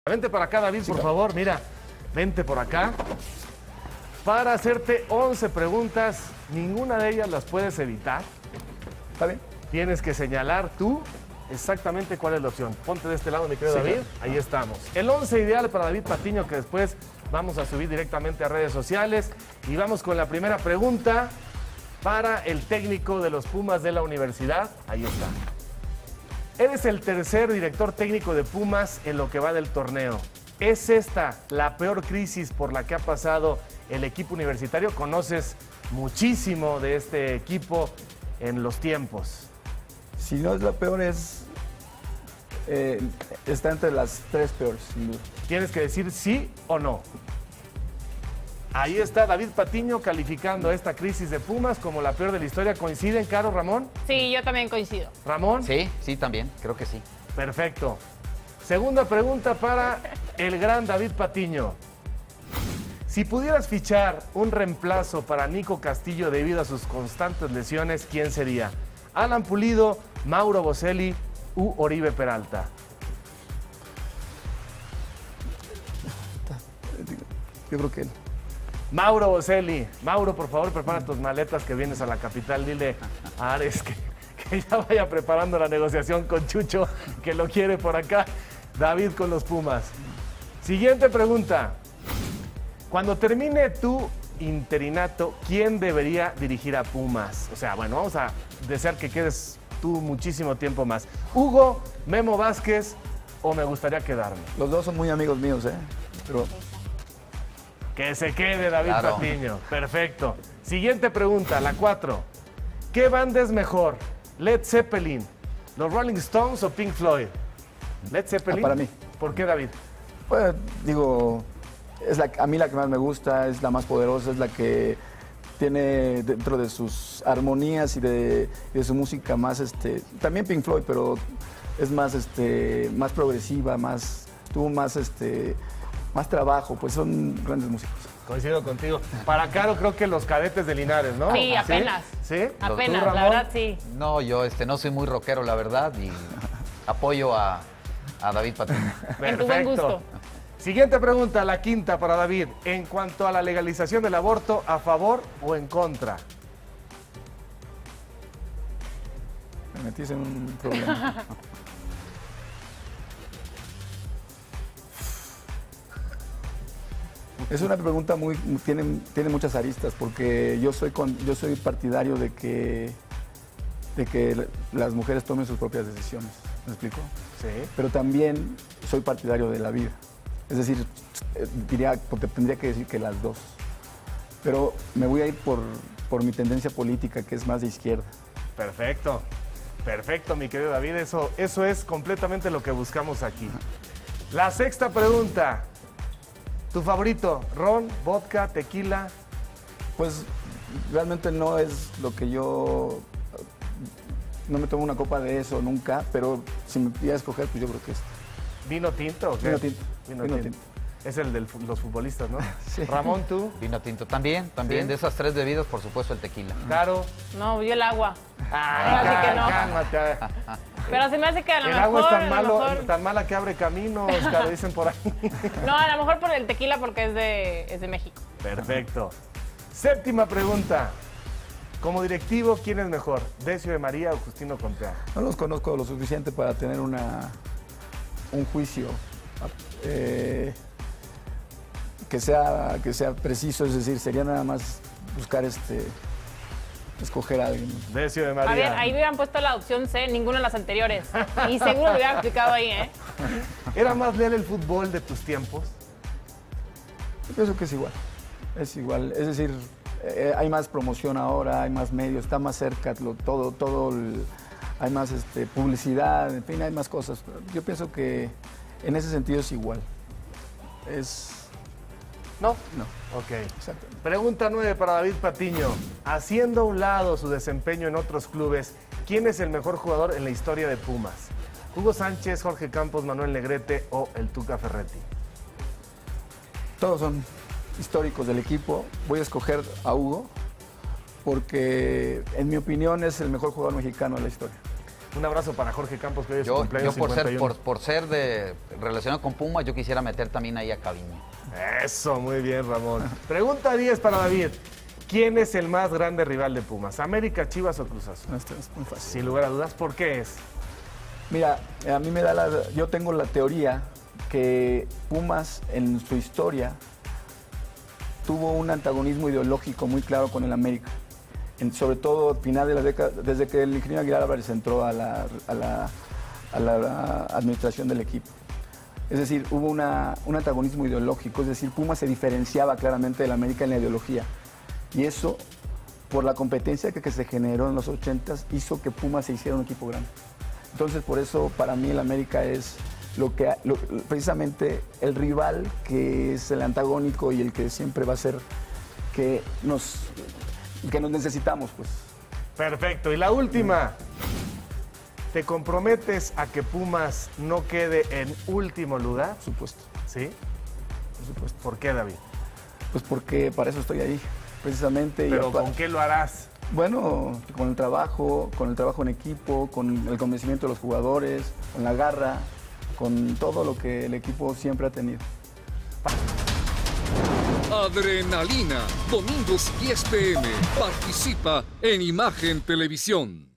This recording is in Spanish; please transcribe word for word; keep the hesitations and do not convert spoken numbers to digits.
Vente para acá, David, por favor, mira, vente por acá. Para hacerte once preguntas, ninguna de ellas las puedes evitar. ¿Está bien? Tienes que señalar tú exactamente cuál es la opción. Ponte de este lado, mi querido Sí, David, claro. ahí estamos. El once ideal para David Patiño, que después vamos a subir directamente a redes sociales. Y vamos con la primera pregunta para el técnico de los Pumas de la universidad. Ahí está. Eres el tercer director técnico de Pumas en lo que va del torneo. ¿Es esta la peor crisis por la que ha pasado el equipo universitario? Conoces muchísimo de este equipo en los tiempos. Si no es la peor, es eh, está entre las tres peores, sin duda. Tienes que decir sí o no. Ahí está David Patiño calificando esta crisis de Pumas como la peor de la historia. ¿Coinciden, Caro, Ramón? Sí, yo también coincido. ¿Ramón? Sí, sí, también, creo que sí. Perfecto. Segunda pregunta para el gran David Patiño. Si pudieras fichar un reemplazo para Nico Castillo debido a sus constantes lesiones, ¿quién sería? ¿Alan Pulido, Mauro Boselli u Oribe Peralta? Yo creo que él. Mauro Boselli. Mauro, por favor, prepara tus maletas que vienes a la capital. Dile a Ares que, que ya vaya preparando la negociación con Chucho, que lo quiere por acá. David con los Pumas. Siguiente pregunta. Cuando termine tu interinato, ¿quién debería dirigir a Pumas? O sea, bueno, vamos a desear que quedes tú muchísimo tiempo más. ¿Hugo, Memo Vázquez o me gustaría quedarme? Los dos son muy amigos míos, ¿eh? Pero Que se quede David Claro. Patiño. Perfecto. Siguiente pregunta, la cuatro. ¿Qué banda es mejor? ¿Led Zeppelin, los Rolling Stones o Pink Floyd? ¿Led Zeppelin? Ah, para mí. ¿Por qué, David? pues, digo, es la, a mí la que más me gusta, es la más poderosa, es la que tiene dentro de sus armonías y de, y de su música más, este, también Pink Floyd, pero es más, este, más progresiva, más, tuvo más, este, más trabajo, pues son grandes músicos. Coincido contigo. Para Caro creo que los Cadetes de Linares, ¿no? Sí, apenas. ¿Sí? Apenas, ¿Tú, la Ramón? verdad sí. No, yo este, no soy muy rockero, la verdad, y apoyo a, a David Patiño. En tu buen gusto. Siguiente pregunta, la quinta para David. En cuanto a la legalización del aborto, ¿a favor o en contra? Me metiste en un problema. Es una pregunta muy, tiene, tiene muchas aristas, porque yo soy, con, yo soy partidario de que, de que las mujeres tomen sus propias decisiones, ¿me explico? Sí. Pero también soy partidario de la vida, es decir, eh, diría, porque tendría que decir que las dos. Pero me voy a ir por, por mi tendencia política, que es más de izquierda. Perfecto. Perfecto, mi querido David. Eso, eso es completamente lo que buscamos aquí. La sexta pregunta. ¿Tu favorito? ¿Ron, vodka, tequila? Pues realmente no es lo que yo... No me tomo una copa de eso nunca, pero si me pidiera escoger, pues yo creo que es ¿Vino tinto o qué? vino tinto. Vino, Vino tinto. tinto. Es el de los futbolistas, ¿no? Sí. Ramón, ¿tú? Vino tinto también, también Sí. de esas tres bebidas, por supuesto, el tequila. Caro. No, yo el agua. Ay, Así que cá- no. cálmate. Pero se me hace que a lo El mejor... agua es tan, a lo malo, mejor- tan mala que abre caminos, Caro, dicen por ahí. No, a lo mejor por el tequila porque es de, es de México. Perfecto. Séptima pregunta. Como directivo, ¿quién es mejor? ¿Decio de María o Justino Contea? No los conozco lo suficiente para tener una, un juicio eh, que, sea, que sea preciso, es decir, sería nada más buscar este escoger a alguien. Decio de María. A ver, ahí hubieran puesto la opción C, ninguna de las anteriores. Y seguro lo hubieran explicado ahí, ¿eh? ¿Era más leer el fútbol de tus tiempos? Yo pienso que es igual, es igual, es decir, eh, hay más promoción ahora, hay más medios, está más cerca lo, todo, todo, el- hay más este, publicidad, en fin, hay más cosas. Yo pienso que en ese sentido es igual. Es... No. No, Ok. exacto. Pregunta nueve para David Patiño. Haciendo a un lado su desempeño en otros clubes, ¿quién es el mejor jugador en la historia de Pumas? ¿Hugo Sánchez, Jorge Campos, Manuel Negrete o el Tuca Ferretti? Todos son históricos del equipo. Voy a escoger a Hugo porque, en mi opinión, es el mejor jugador mexicano de la historia. Un abrazo para Jorge Campos, que hoy es su Yo, yo cumpleaños por, ser, cincuenta y uno. por, por ser de relacionado con Pumas, yo quisiera meter también ahí a Caviño. Eso, muy bien, Ramón. Pregunta diez para David. ¿Quién es el más grande rival de Pumas? ¿América, Chivas o Cruz Azul? No, esto es muy fácil. Sin lugar a dudas, ¿por qué es? Mira, a mí me da la... Yo tengo la teoría que Pumas en su historia tuvo un antagonismo ideológico muy claro con el América. En, sobre todo al final de la década, desde que el ingeniero Aguilar Álvarez entró a la, a la, a la administración del equipo. Es decir, hubo una, un antagonismo ideológico, es decir, Pumas se diferenciaba claramente del América en la ideología. Y eso, por la competencia que, que se generó en los ochentas, hizo que Pumas se hiciera un equipo grande. Entonces, por eso, para mí, el América es lo que, lo, precisamente el rival que es el antagónico y el que siempre va a ser que nos, que nos necesitamos, pues. Perfecto. Y la última. ¿Te comprometes a que Pumas no quede en último lugar? Por supuesto. ¿Sí? Por supuesto. ¿Por qué, David? Pues porque para eso estoy ahí, precisamente. ¿Pero y con qué lo harás? Bueno, con el trabajo, con el trabajo en equipo, con el convencimiento de los jugadores, con la garra, con todo lo que el equipo siempre ha tenido. Adrenalina, domingos diez p m Participa en Imagen Televisión.